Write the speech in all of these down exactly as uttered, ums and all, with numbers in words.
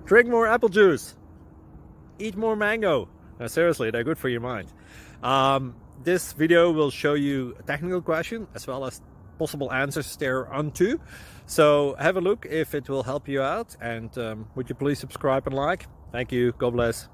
Drink more apple juice. Eat more mango. No, seriously, they're good for your mind. Um, this video will show you a technical question as well as possible answers thereunto. So have a look if it will help you out, and um, would you please subscribe and like? Thank you. God bless.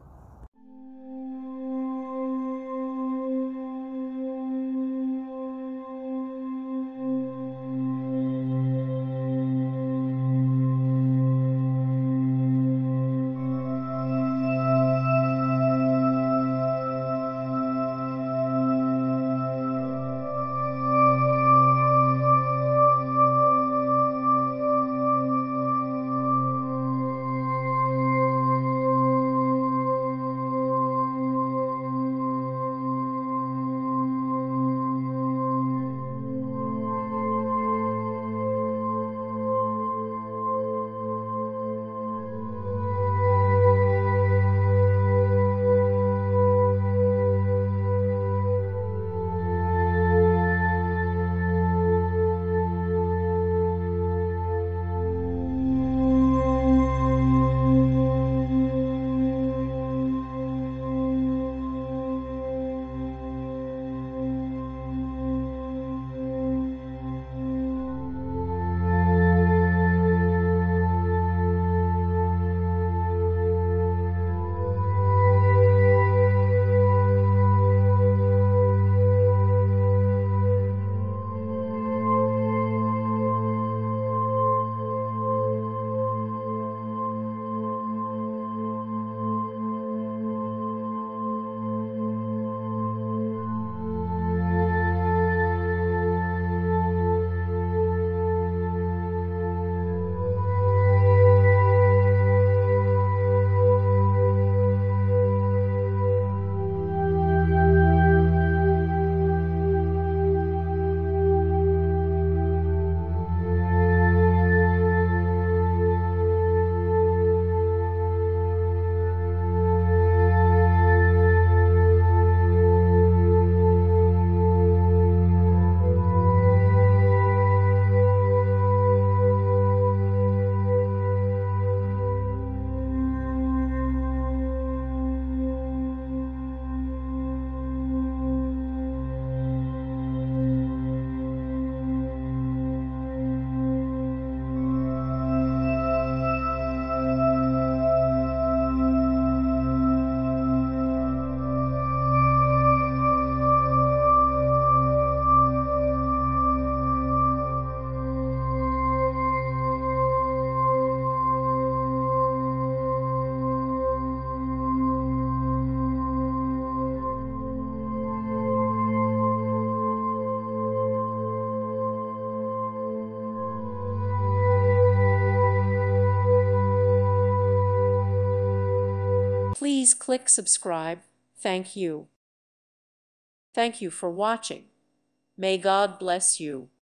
Please click subscribe. Thank you. Thank you for watching. May God bless you.